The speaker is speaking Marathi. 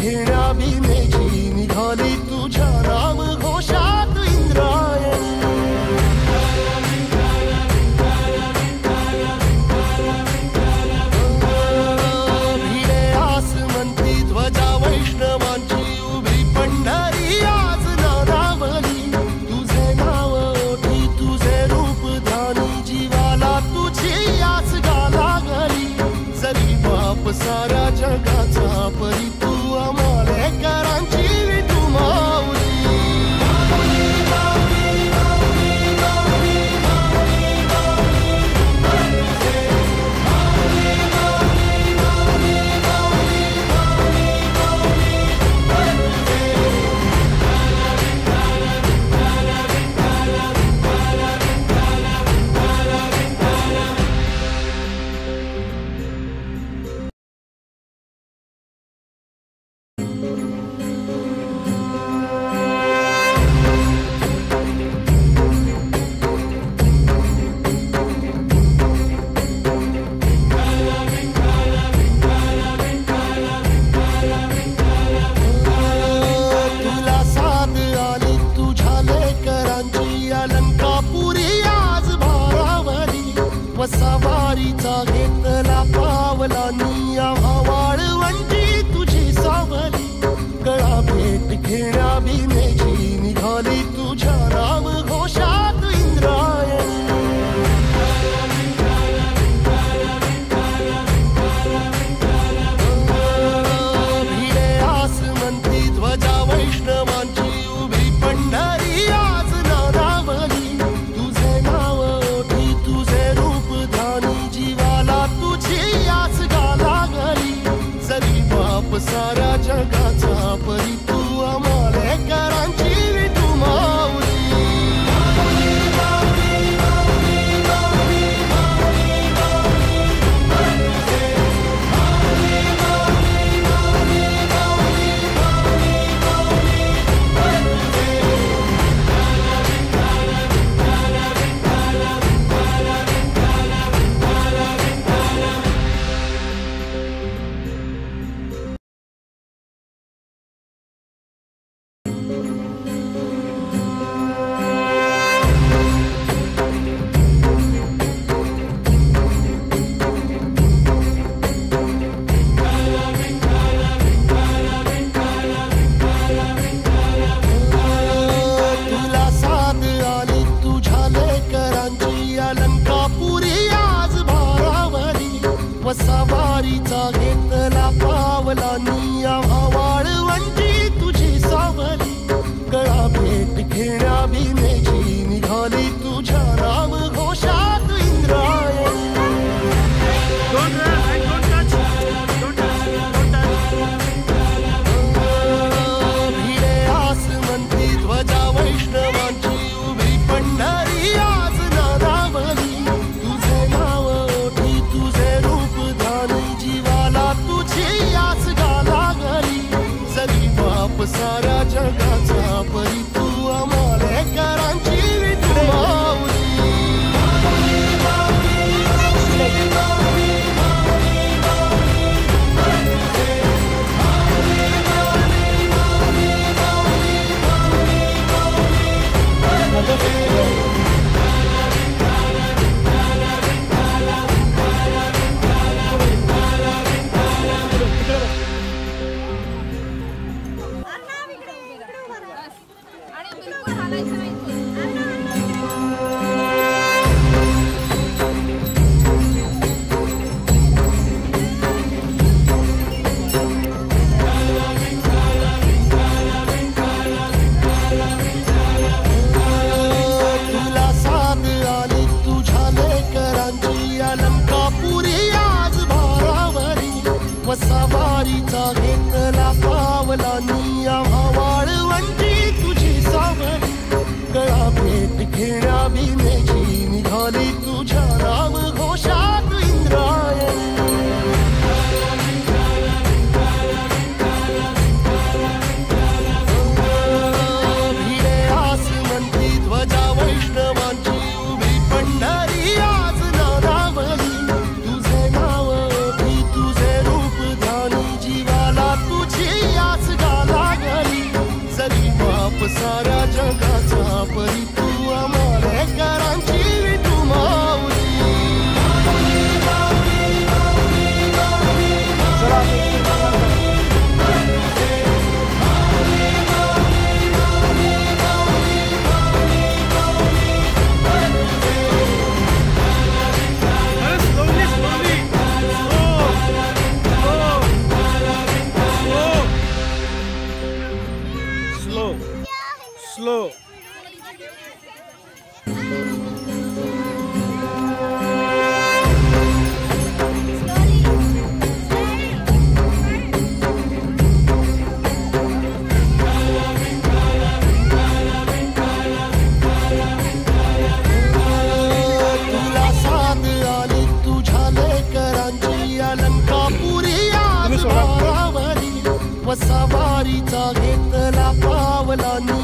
घेण्या भीमेची निघाली तुझ्या नाम घोषात इंद्रायणी. भिडे आसमंती ध्वजा वैष्णवांची उभी पंढरी आज नादावली. तुझे नाव ओठी तुझे रूप ध्यानी जीवाला तुझी आस गाला गली. जरी बाप साऱ्या जगाचा परी तू आमालेकरांची विठू माऊली. सवारीचा घेतला पावलांनी आम्हा वाळवंटी तुझी सावली. गळा भेट घेण्या भीमेची निघाली तुझ्या नाम घोषात इंद्रायणी. भिडे आसमंती ध्वजा वैष्णवांची उभी पंढरी आज नादावली. तुझे नाव ओठी तुझे रूप ध्यानी जीवाला तुझी आस गाला गली. जरी बाप साऱ्या जगाचा परी तू आमालेकरांची विठू माऊली. सवारीचा घेतला पावलांनी आम्हा वाळवंटी तुझी सावली. गळा भेट घेण्या भीमेची निघाली तुझ्या नाम घोषात इंद्रायणी. भिडे आसमंती ध्वजा वैष्णवांची उभी पंढरी आज नादावली. तुझे नाव ओठी तुझे रूप ध्यानी जीवाला तुझी आस गाला गली. जरी बाप साऱ्या जगाचा परी तू आमालेकरांची विठू माऊली. सवारीचा घेतला पावलांनी आम्हा वाळवंटी तुझी सावली. गळा भेट घेण्या भीमेची निघाली तुझ्या नाम घोषात इंद्रायणी. भिडे आसमंती ध्वजा वैष्णवांची उभी पंढरी आज नादावली. तुझे नाव ओठी तुझे रूप ध्यानी जीवाला तुझी आस पावलांनी